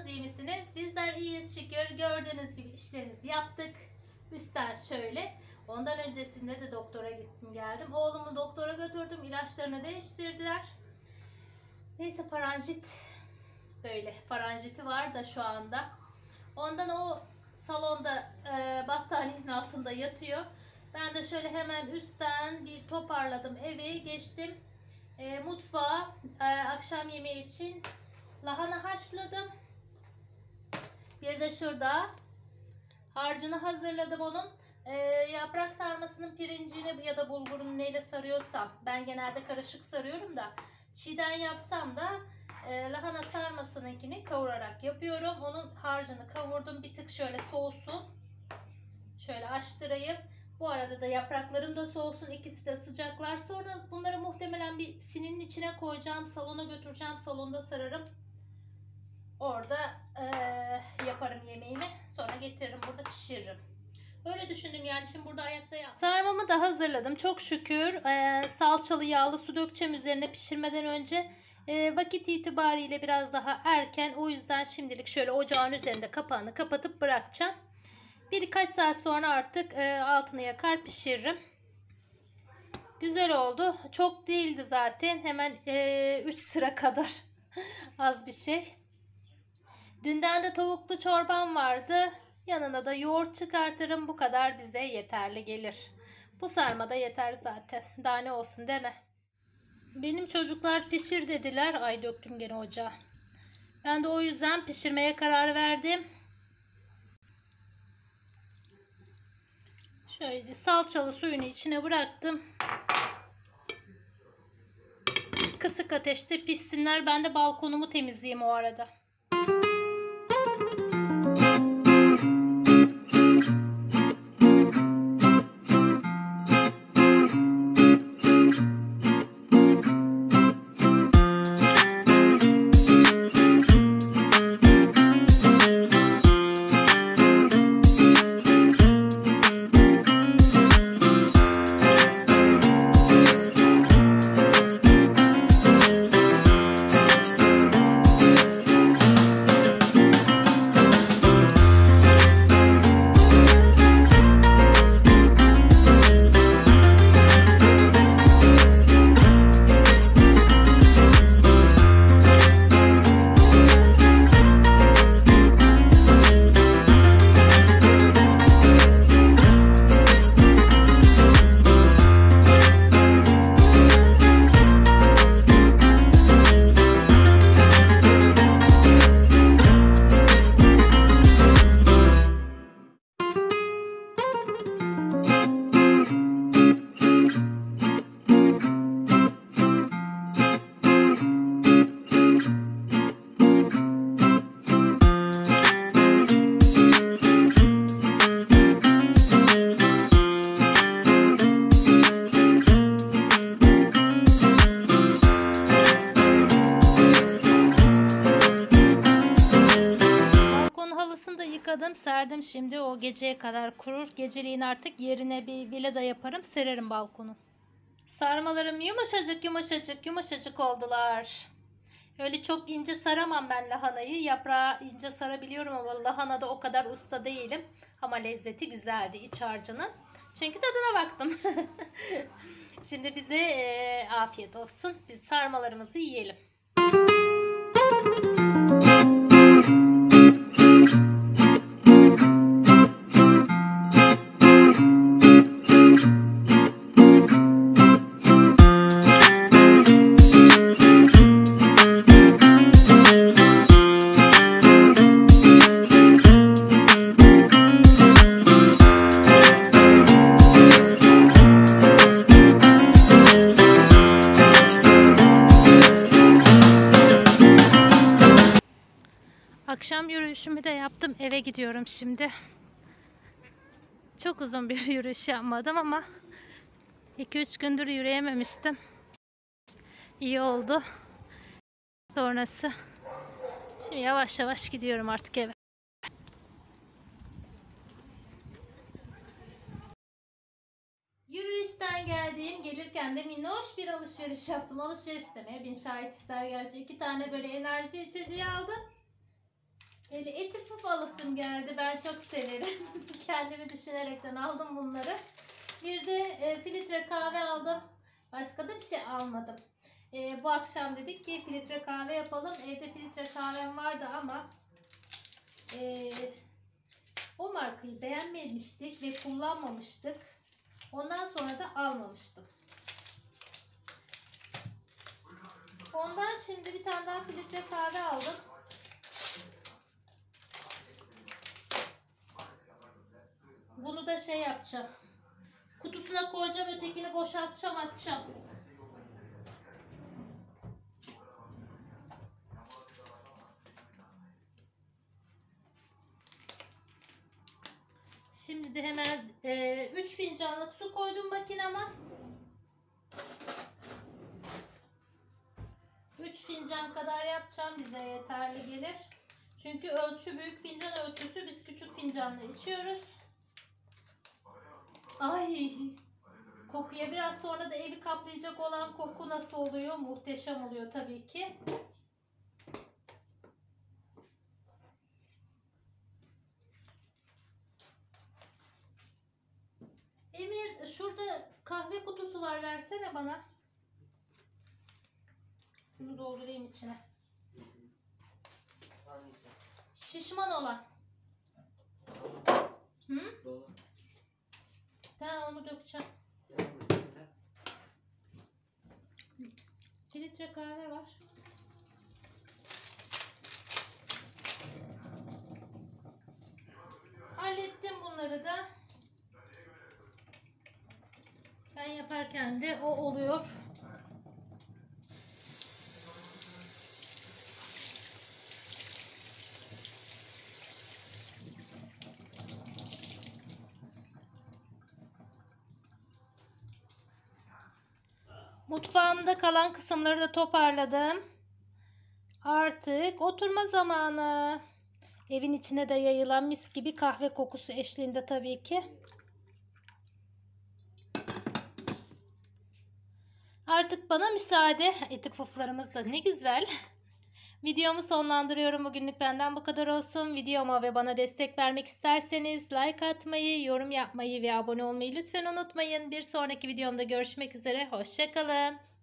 Nasılsınız, iyi misiniz? Bizler iyiyiz şükür. Gördüğünüz gibi işlerimizi yaptık. Üstten şöyle. Ondan öncesinde de doktora gittim geldim. Oğlumu doktora götürdüm. İlaçlarını değiştirdiler. Neyse paranjit, böyle paranjiti var da şu anda. Ondan o salonda battaniyenin altında yatıyor. Ben de şöyle hemen üstten bir toparladım evi, geçtim mutfağa. Akşam yemeği için lahana haşladım. Bir de şurada harcını hazırladım onun. Yaprak sarmasının pirincini ya da bulgurunu neyle sarıyorsam, ben genelde karışık sarıyorum da, çiğden yapsam da lahana sarmasınınkini kavurarak yapıyorum. Onun harcını kavurdum, bir tık şöyle soğusun. Şöyle açtırayım. Bu arada da yapraklarım da soğusun, ikisi de sıcaklar. Sonra bunları muhtemelen bir sininin içine koyacağım, salona götüreceğim, salonda sararım. Orada yaparım yemeğimi, sonra getiririm burada pişiririm. Öyle düşündüm yani, şimdi burada ayakta yaptım. Sarmamı da hazırladım çok şükür. Salçalı yağlı su dökeceğim üzerine pişirmeden önce. Vakit itibariyle biraz daha erken, o yüzden şimdilik şöyle ocağın üzerinde kapağını kapatıp bırakacağım. Birkaç saat sonra artık altını yakar pişiririm. Güzel oldu. Çok değildi zaten. Hemen 3 sıra kadar. Az bir şey. Dünden de tavuklu çorbam vardı. Yanına da yoğurt çıkartırım. Bu kadar bize yeterli gelir. Bu sarma da yeter zaten. Daha ne olsun değil mi? Benim çocuklar pişir dediler. Ay döktüm gene ocağa. Ben de o yüzden pişirmeye karar verdim. Şöyle salçalı suyunu içine bıraktım. Kısık ateşte pişsinler. Ben de balkonumu temizleyeyim o arada. Yıkadım, serdim. Şimdi o geceye kadar kurur. Geceliğin artık yerine bir vileda yaparım, sererim balkonu. Sarmalarım yumuşacık yumuşacık yumuşacık oldular. Öyle çok ince saramam ben lahanayı. Yaprağı ince sarabiliyorum ama lahanada o kadar usta değilim. Ama lezzeti güzeldi iç harcının. Çünkü tadına baktım. Şimdi bize afiyet olsun. Biz sarmalarımızı yiyelim. Akşam yürüyüşümü de yaptım. Eve gidiyorum şimdi. Çok uzun bir yürüyüş yapmadım ama 2-3 gündür yürüyememiştim. İyi oldu. Sonrası. Şimdi yavaş yavaş gidiyorum artık eve. Yürüyüşten geldiğim, gelirken de minnoş bir alışveriş yaptım. Alışveriş demeye bin şahit ister gerçi. 2 tane böyle enerji içeceği aldım. Böyle eti puf alasım geldi. Ben çok severim. Kendimi düşünerekten aldım bunları. Bir de filtre kahve aldım. Başka da bir şey almadım. Bu akşam dedik ki filtre kahve yapalım. Evde filtre kahvem vardı ama o markayı beğenmemiştik ve kullanmamıştık. Ondan sonra da almamıştım. Ondan şimdi bir tane daha filtre kahve aldım. Bunu da şey yapacağım. Kutusuna koyacağım, ötekini boşaltacağım, açacağım. Şimdi de hemen 3 fincanlık su koydum makineme. 3 fincan kadar yapacağım, bize yeterli gelir. Çünkü ölçü büyük fincan ölçüsü, biz küçük fincanla içiyoruz. Ay, kokuya biraz sonra da evi kaplayacak olan koku nasıl oluyor? Muhteşem oluyor tabii ki. Emir, şurada kahve kutusu var, versene bana. Bunu doldurayım içine. Hangisi? Şişman olan. Hı? Dolu. Tamam, onu dökeceğim. Filtre kahve var. Hallettim bunları da. Ben yaparken de o oluyor. Mutfağımda kalan kısımları da toparladım. Artık oturma zamanı. Evin içine de yayılan mis gibi kahve kokusu eşliğinde tabii ki. Artık bana müsaade. Eti puflarımız da ne güzel. Videomu sonlandırıyorum. Bugünlük benden bu kadar olsun. Videoma ve bana destek vermek isterseniz like atmayı, yorum yapmayı ve abone olmayı lütfen unutmayın. Bir sonraki videomda görüşmek üzere. Hoşça kalın.